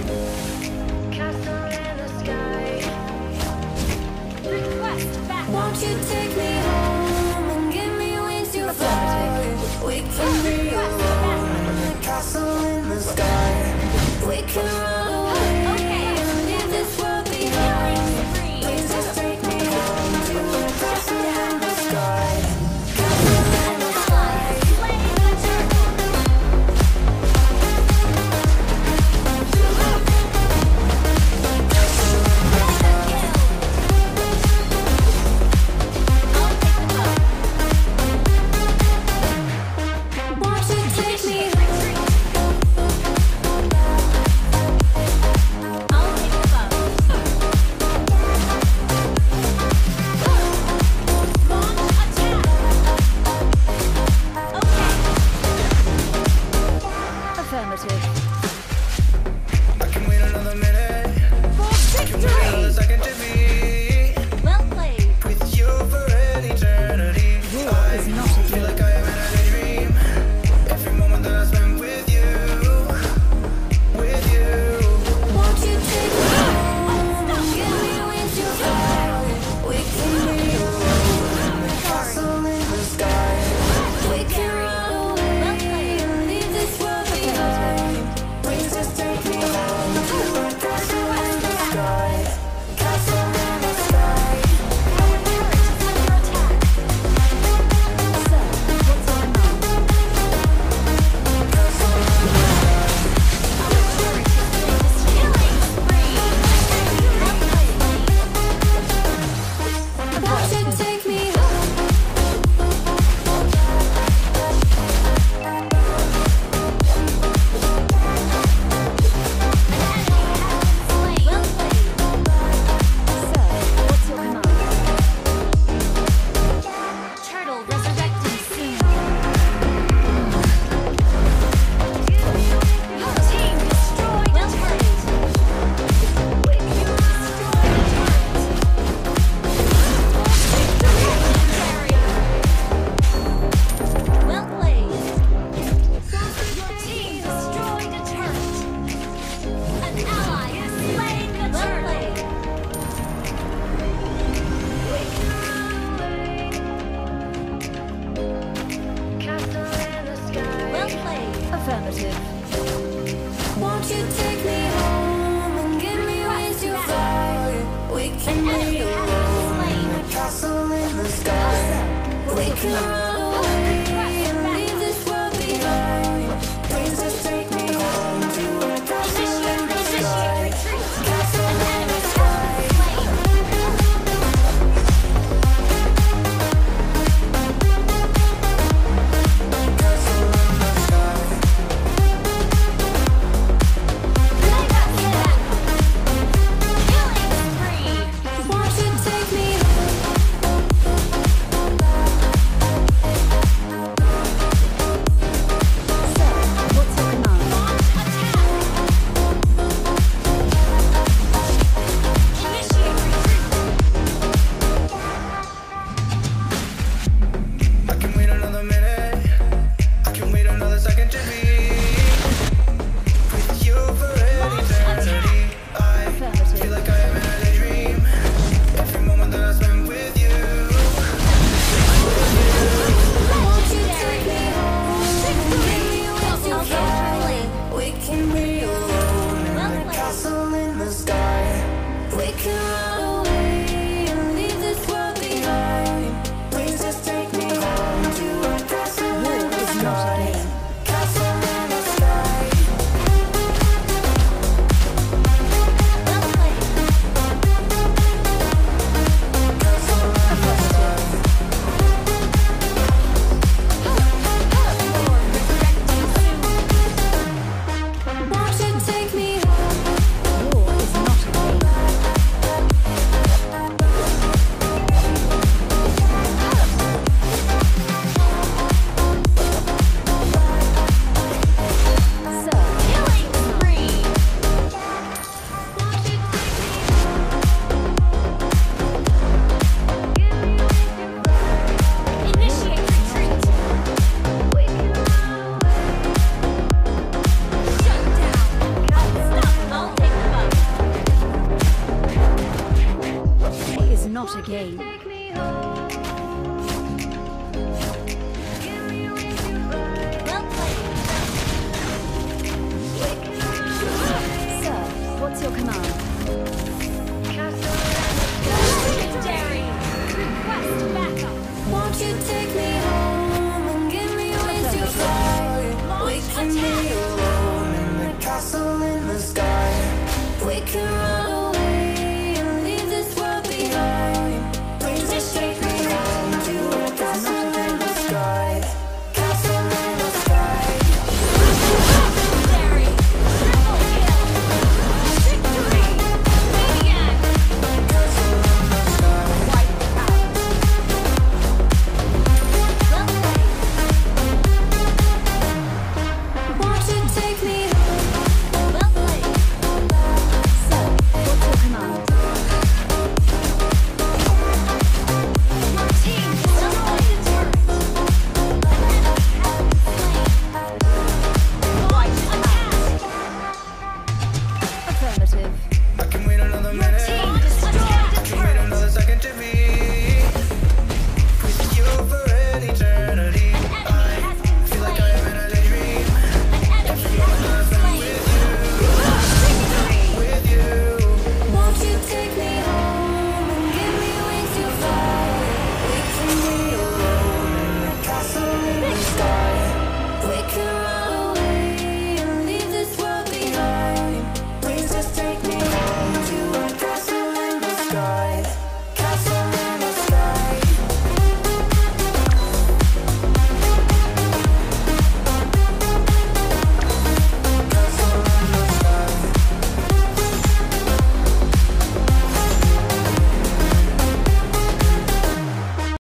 Castle in the sky. Request back. Won't you take me home and give me wings to fly? We can be a castle in the sky. We can run away and leave this world behind. Please just take me home to a castle in the sky. Castle in the sky. Won't you take me affirmative. I can wait another minute. I can wait another second to be Well played. with you for an eternity. War is not a Feel game. like I am in a dream. Every moment that I spend with you, with you. Won't you take me home and give me wings to fly? We can be a castle in the sky. We can run away and leave this world behind. Please just take me home to a castle in the sky. Castle in the sky. Our turret is under attack. Sir, what's going on? Our turret is being destroyed. Well played. Won't you take me home? Well played. Sir, what's your command? Turtle resurrecting soon. Your team destroyed the turret. You destroyed the turret. Well played. Your team destroyed a turret. An ally has slain the turtle. Well played. Affirmative. Won't you take me home and give me wings to fly? We can An enemy be has been slain. a castle in the sky. We can run away and leave this world behind. Please just take me home to a castle in the sky. Retreat. Castle An in enemy the has sky. been slain. Castle in the sky. Mega kill. Killing spree. Won't you take me home? not a game.